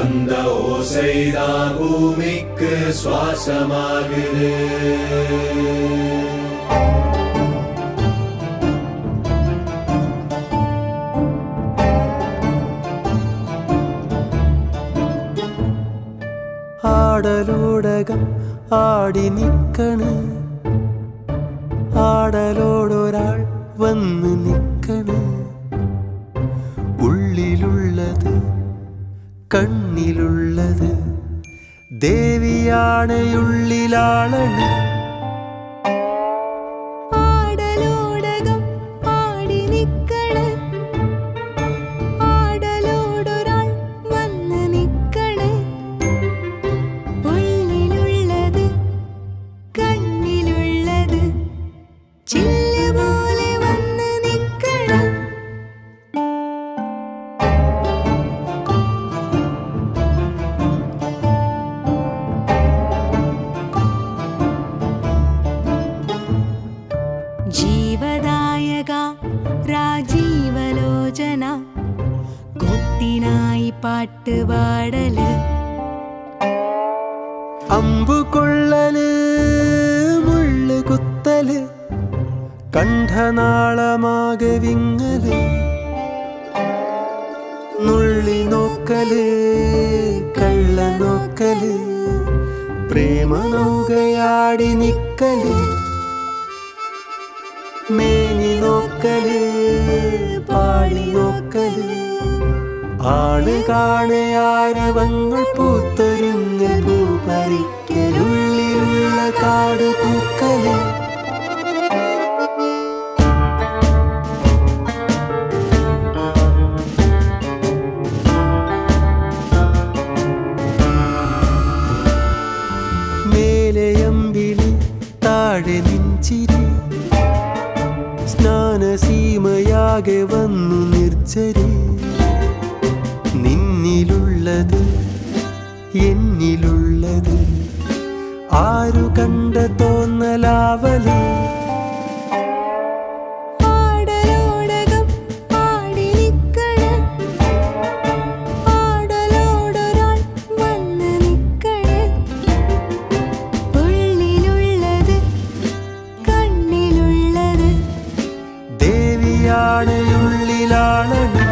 அந்த ஓசைதான் பூமிக்கு சுவாசமாகுது. ആടലോടകം ആടി നിക്കണ്, ആടലോടൊരാൾ വന്ന് നിക്കണ്. ഉള്ളിലുള്ളത് കണ്ണിലുള്ളത് ദേവിയാണ്, ഉള്ളിലാളണ്. ജീവദായക രാജീവലോചന കൊത്തിനായി പാട്ട് പാടല്, അമ്പുകൊള്ളല് മുള്ളു കുത്തല് കണ്ഠനാളമാകെ വിങ്ങല്. നുള്ളി നോക്കല് കള്ള നോക്കല് പ്രേമനൗകയാടി നിക്കല്. മേനി നോക്കല് പാടി നോക്കല് ആണ് കാണയാരവങ്ങൾ പൂത്തൊരുങ്ങ പൂപ്പറിക്കലുള്ളിലുള്ള കാട് പൂക്കല്. മേലയമ്പിളി താഴെ നിഞ്ചിരി സ്നാനസീമയാകെ വന്നു നിർജ്ജരി. നിന്നിലുള്ളത് എന്നിലുള്ളത് ആരു കണ്ട തോന്നലാവല്. ാണ് ഉള്ളിലാണ്